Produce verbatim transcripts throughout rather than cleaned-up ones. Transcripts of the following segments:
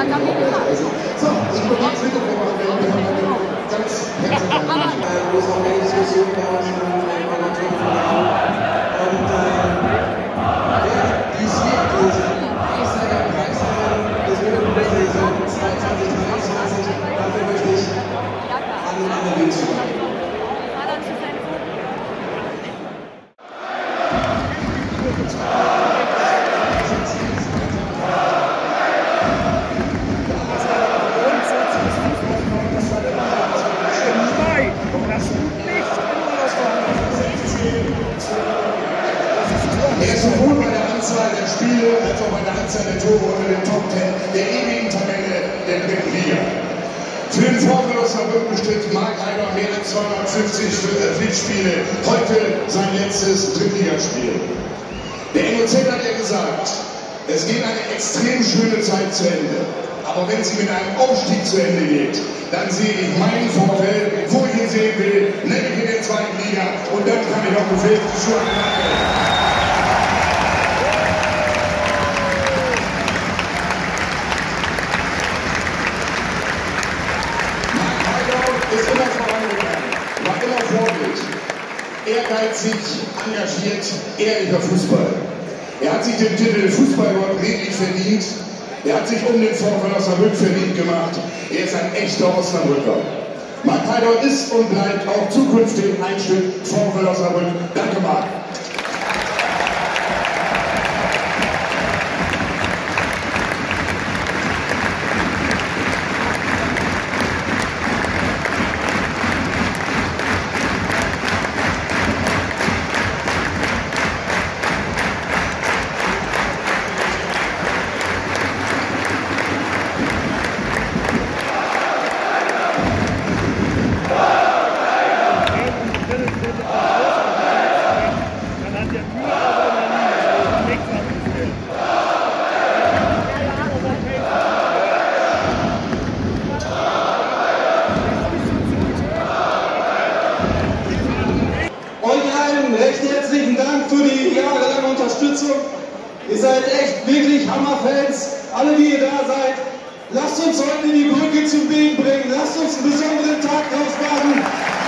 So, ich bin ganz mitgebracht, wir haben ganz herzlich wo es auch eine Diskussion gab von Amateur von der Hand. Und wer die Siegerlose, Preisträger, Preisträger des Winterbuch-Saison zweiundzwanzig dreiundzwanzig, dafür möchte ich an Anna Wienz übergeben. Er ist sowohl bei der Anzahl der Spiele als auch bei der Anzahl der Tore unter den Top Ten der ewigen Tabelle der dritten Liga. Für den VfL Osnabrück bestritt Marc Heider mehr als zweihundertfünfzig Pflichtspiele, heute sein letztes Drittligaspiel. Der N O Z hat ja gesagt, es geht eine extrem schöne Zeit zu Ende. Aber wenn sie mit einem Aufstieg zu Ende geht, dann sehe ich meinen VfL, wo ich ihn sehen will, nämlich in der zweiten Liga. Und dann kann ich auch befehlen, die Schuhe anmachen. Ist immer vorangegangen, war immer Vorbild, ehrgeizig, engagiert, ehrlicher Fußball. Er hat sich den Titel Fußballgott redlich verdient, er hat sich um den VfL Osnabrück verdient gemacht, er ist ein echter Osnabrücker. Marc Heider ist und bleibt auch zukünftig ein Stück VfL Osnabrück. Danke, Marc. Recht herzlichen Dank für die jahrelange Unterstützung. Ihr seid echt wirklich Hammerfans. Alle, die ihr da seid, lasst uns heute die Brücke zum Beten bringen. Lasst uns einen besonderen Tag draus machen.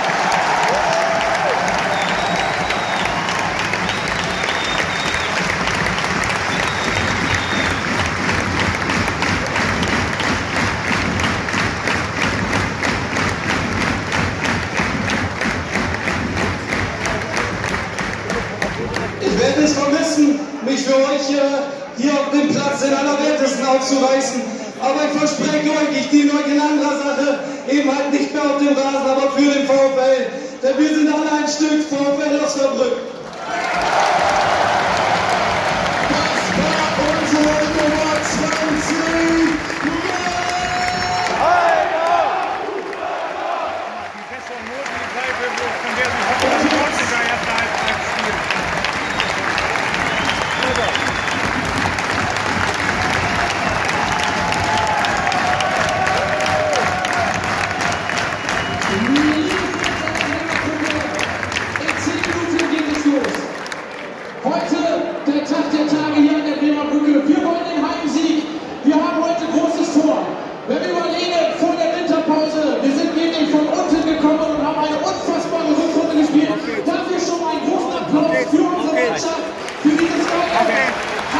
Ich werde es vermissen, mich für euch äh, hier auf dem Platz den Allerwertesten aufzureißen. Aber ich verspreche euch, ich diene euch in anderer Sache, eben halt nicht mehr auf dem Rasen, aber für den VfL. Denn wir sind alle ein Stück VfL Osnabrück. Das war unsere Nummer zwanzig. Die bessere Notenseite, von der sich hoffentlich neunziger erst Halbzeit spielt. Heute der Tag der Tage hier an der Bremer Brücke. Wir wollen den Heimsieg. Wir haben heute Großes vor. Wenn wir überlegen, vor der Winterpause, wir sind wirklich von unten gekommen und haben eine unfassbare Rückrunde gespielt. Dafür schon mal einen großen Applaus für unsere Mannschaft, für dieses geile Halbjahr.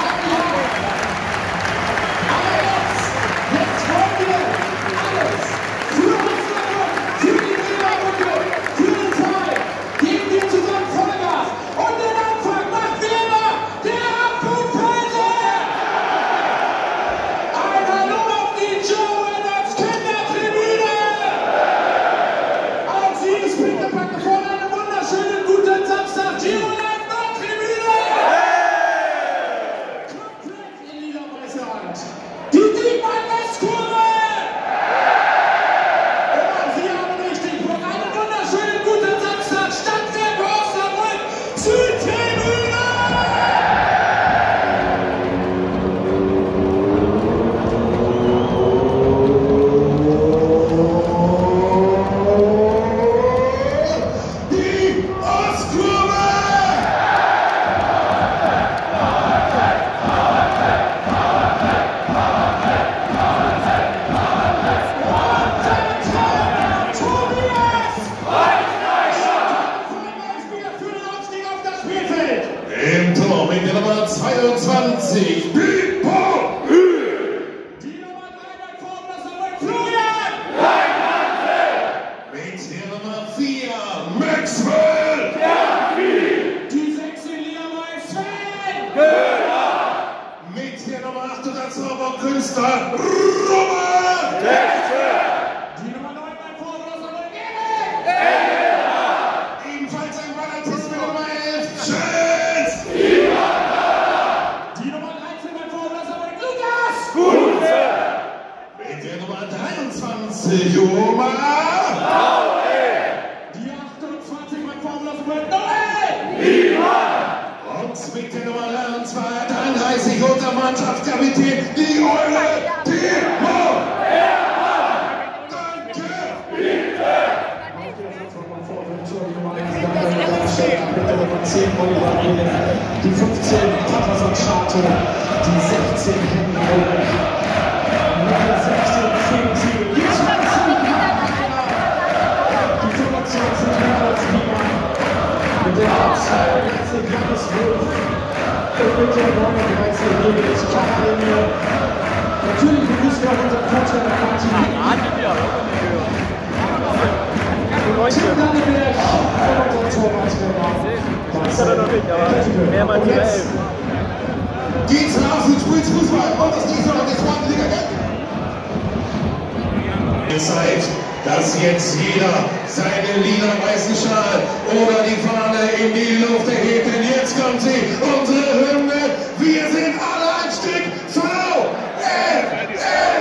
Aber jetzt, jetzt wollen wir alles für Osnabrück, für die Bremer Brücke, für den Verein. Geben wir zusammen Vollgas und den Anfang macht wie immer der Apfelfelser! Ein Hallo auf die Joe als Kindertribüne! Auch Sie ist Pickepacke vor einem wunderschönen guten Samstag. Giro Nordtribüne! Komplett in niederweißer Hand. Die Diekmann-Westkurve! Und Sie haben richtig Bock. Einen wunderschönen guten Samstag. Stadtwerke Osnabrück, Südtribüne! Die Ostkurve! Münster, Robert! Die Nummer neun beim Vorderlos aber Ebenfalls ein Valentin mit Nummer elf, Schütz! die Nummer dreizehn beim Vorderlos aber Lukas! Mit der Nummer dreiundzwanzig, Joma! Die achtundzwanzig beim Vorderlos aber Noel! Und mit der Nummer dreiunddreißig unser Mannschaftskapitän, die Eule, Timo! Danke! Die fünfzehn Tatasan Chato, die sechzehn Henry Ulrich, Nummer sechzehn Felix Siegel, die zwanzig die fünfundzwanzig Moritz Niemann, mit der zweiunddreißig Johannes Wolf und mit der neununddreißig Nils Karin. Natürlich begrüßen wir auch unseren Vorteil Martin Tim Danneberg und unser Torwarttrainer. Das hat er noch nicht, aber mehrmals über elf. Geht's raus und spielt Fußball und das nächste Mal der zweiten Liga. Zeit, dass jetzt jeder seine lila weißen Schal oder die Fahne in die Luft erhebt, denn jetzt kommt sie, unsere Hymne. Wir sind alle ein Stück V F L.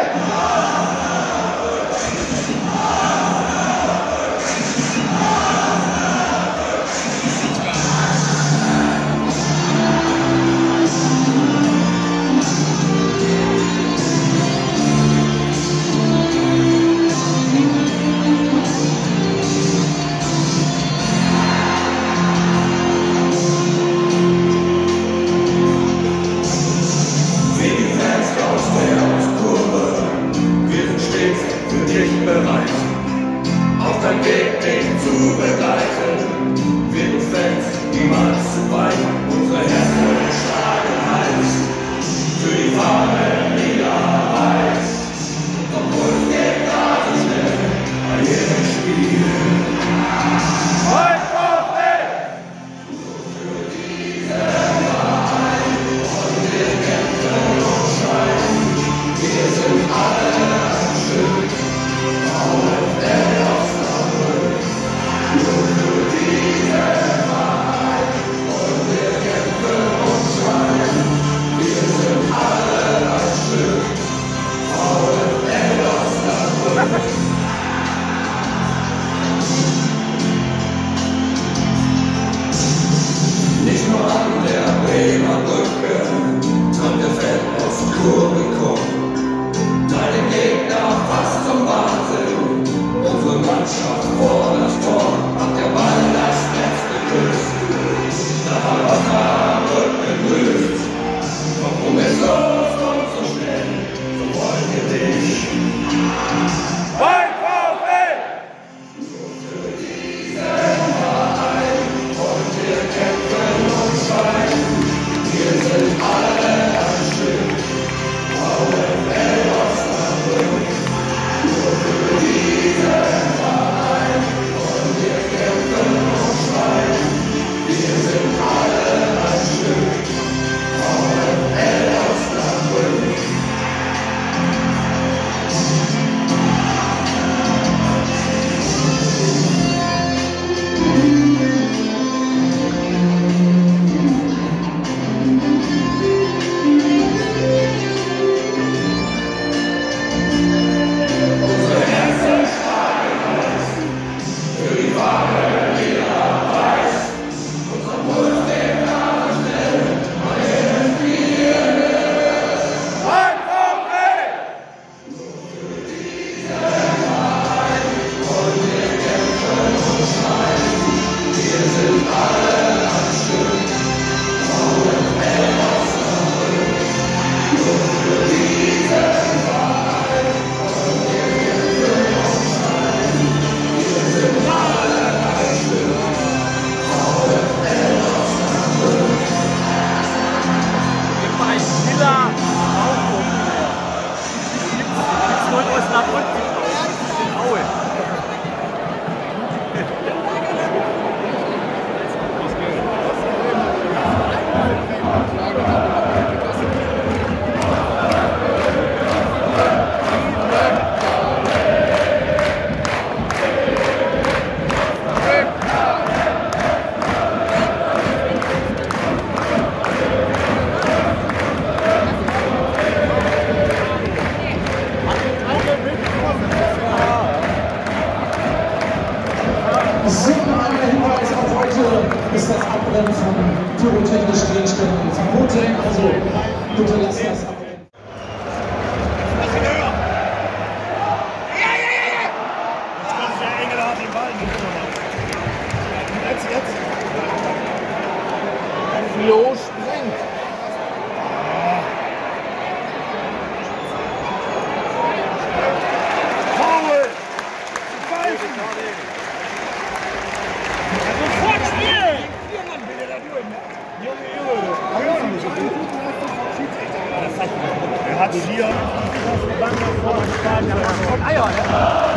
Und Eier, ja?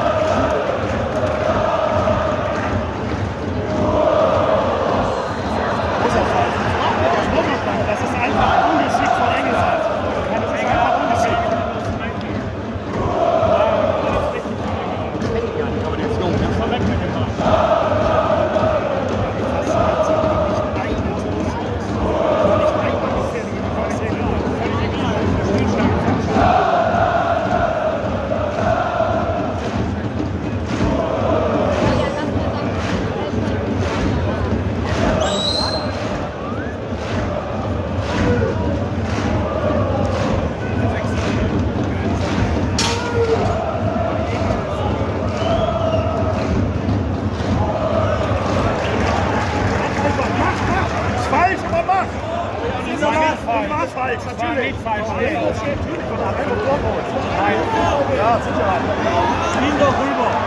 Das ist einfach ungeschickt von Engelsart. Das ist einfach ungeschickt. Aber der ist jung, Das war weg mit dem Mann. Falsch, natürlich. Nicht falsch. Nein. Ja, sicher. Spiel doch rüber.